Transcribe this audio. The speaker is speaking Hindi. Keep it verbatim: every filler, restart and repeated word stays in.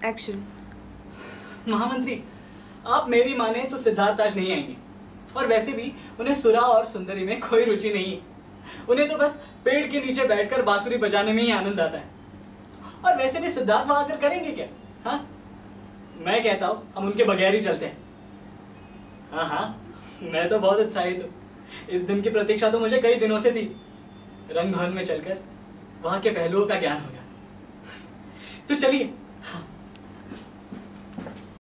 एक्शन। महामंत्री, आप मेरी माने तो सिद्धार्थ आज नहीं आएंगे, और वैसे भी उन्हें सुरा और सुंदरी में कोई रुचि नहीं है। उन्हें तो बस पेड़ के नीचे बैठकर बांसुरी बजाने में ही आनंद आता है। और वैसे भी सिद्धार्थ वहां आकर करेंगे क्या? हाँ, मैं कहता हूं हम उनके बगैर ही चलते हैं। हाँ हाँ, मैं तो बहुत उत्साहित हूँ। इस दिन की प्रतीक्षा तो मुझे कई दिनों से थी। रंग भवन में चलकर वहां के पहलुओं का ज्ञान हो गया। तो चलिए। हाँ।